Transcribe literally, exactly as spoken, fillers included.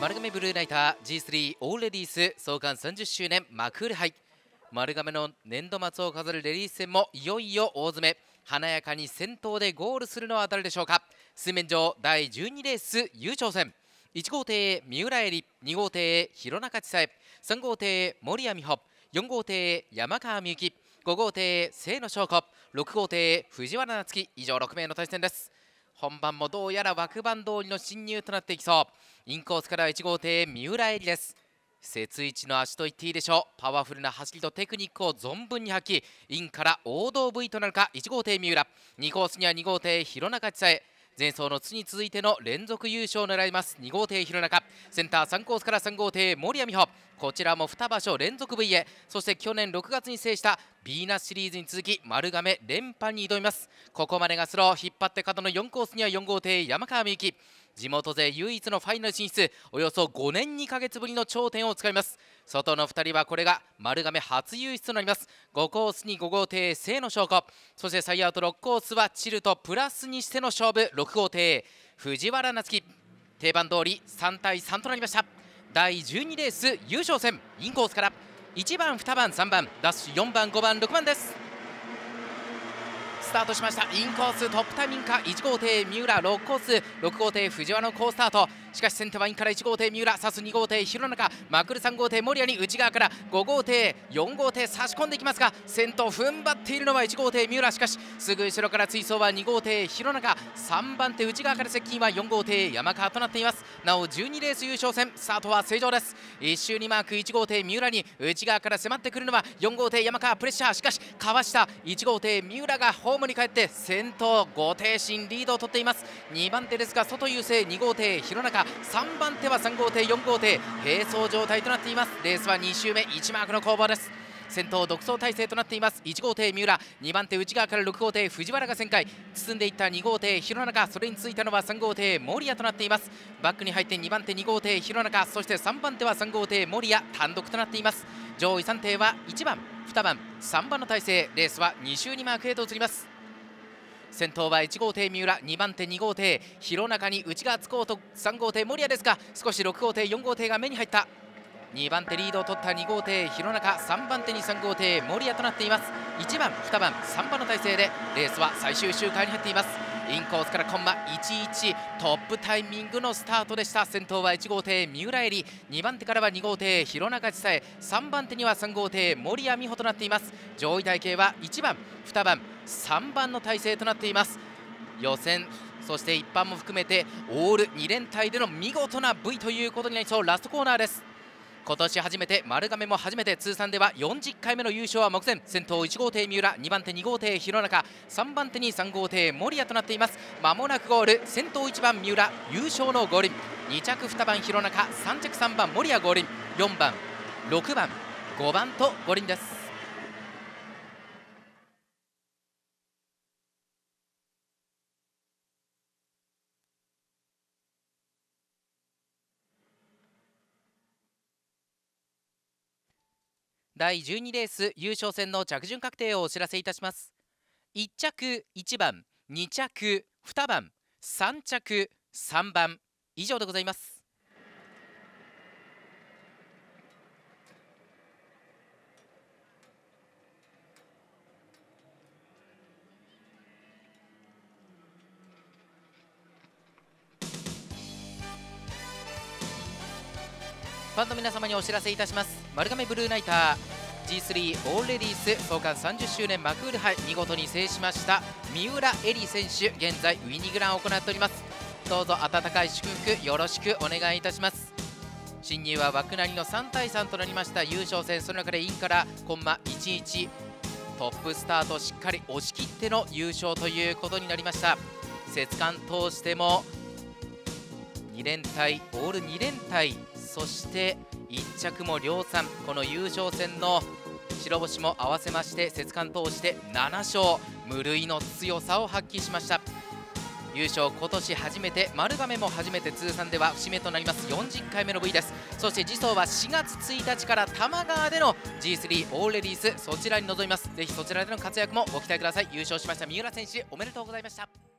丸亀ブルーナイター ジースリー オールレディース創刊さんじゅっしゅうねんマクール杯、丸亀の年度末を飾るレディース戦もいよいよ大詰め。華やかに先頭でゴールするのは誰でしょうか。水面上だいじゅうにレース優勝戦、いち号艇三浦恵里、に号艇弘中千紗、さん号艇森谷美穂、よん号艇山川美幸、ご号艇清野翔子、ろく号艇藤原夏樹、以上ろく名の対戦です。本番もどうやら枠番通りの進入となっていきそう。インコースからいち号艇三浦恵里です。節一の足と言っていいでしょう。パワフルな走りとテクニックを存分に発揮。インから王道 ブイ となるか。いち号艇三浦、にコースにはに号艇弘中千紗、前走の津に続いての連続優勝を狙います。に号艇弘中、センターさんコースからさん号艇森谷美穂、こちらもに場所連続 ブイ へ。そして去年ろくがつに制したビーナスシリーズに続き丸亀連覇に挑みます。ここまでがスロー、引っ張って角のよんコースにはよん号艇山川美幸、地元勢唯一のファイナル進出、およそごねんにかげつぶりの頂点を使います。外のふたりはこれが丸亀初優出となります。ごコースにご号艇清野翔子、そして最アウトろくコースはチルとプラスにしての勝負、ろく号艇藤原夏樹、定番通りさん対さんとなりました。だいじゅうにレース優勝戦、インコースからいちばんにばんさんばんダッシュよんばんごばんろくばんです。スタートしました。インコーストップタイミングか。いち号艇三浦、ろくコースろく号艇藤原の好スタート。しかし先手はインからいち号艇三浦、さすに号艇弘中、まくるさん号艇守谷に内側からご号艇よん号艇差し込んでいきますが、先頭踏ん張っているのはいち号艇三浦、しかしすぐ後ろから追走はに号艇弘中、さんばん手内側から接近はよん号艇山川となっています。なおじゅうにレース優勝戦、スタートは正常です。いっ周にマークいち号艇三浦に内側から迫ってくるのはよん号艇山川、プレッシャー、しかしかわしたいち号艇三浦がホームに帰って先頭ご艇身リードを取っています。にばん手ですが外優勢に号艇弘中、さんばん手はさん号艇よん号艇、並走状態となっています。レースはに周目いちマークの攻防です。先頭独走体制となっています。いち号艇三浦、にばん手内側からろく号艇藤原が旋回、包んでいったに号艇弘中、それについたのはさん号艇守谷となっています。バックに入ってにばん手に号艇弘中、そしてさんばん手はさん号艇守谷、単独となっています。上位さん艇はいちばんにばんさんばんの体制、レースはに周にマークへと移ります。先頭はいち号艇三浦、にばん手に号艇弘中に内側つこうとさん号艇守谷ですが、少しろく号艇よん号艇が目に入った。にばん手リードを取ったに号艇弘中、さんばん手にさん号艇守谷となっています。いちばんにばんさんばんの体制でレースは最終周回に入っています。インコースからコンマいちいち、トップタイミングのスタートでした。先頭はいち号艇三浦恵里、にばん手からはに号艇弘中千紗、さんばん手にはさん号艇森谷美穂となっています。上位体系はいちばんにばんさんばんの体制となっています。予選そして一般も含めてオールに連隊での見事な ブイ ということになりそう。ラストコーナーです。今年初めて、丸亀も初めて、通算ではよんじゅっかいめの優勝は目前。先頭いち号艇三浦、にばん手に号艇弘中、さんばん手にさん号艇守谷となっています。まもなくゴール。先頭いちばん三浦優勝の五輪、に着にばん弘中、さん着さんばん守谷五輪、よんばんろくばんごばんと五輪です。だいじゅうにレース優勝戦の着順確定をお知らせいたします。いち着いちばん、に着にばん、さん着さんばん、以上でございます。ファンの皆様にお知らせいたします。丸亀ブルーナイター ジースリー オールレディース創刊さんじゅっしゅうねんマクール杯、見事に制しました三浦恵里選手、現在ウイニングランを行っております。どうぞ温かい祝福よろしくお願いいたします。進入は枠なりのさん対さんとなりました優勝戦、その中でインからコンマいちいち、トップスタートしっかり押し切っての優勝ということになりました。節間通してもに連隊、オールに連隊、そしていち着も量産、この優勝戦の白星も合わせまして節間通してなな勝、無類の強さを発揮しました。優勝今年初めて、丸亀も初めて、通算では節目となりますよんじゅっかいめの ブイ です。そして次走はしがつついたちから多摩川での ジースリー オールレディース、そちらに臨みます。ぜひそちらでの活躍もご期待ください。優勝しました三浦選手、おめでとうございました。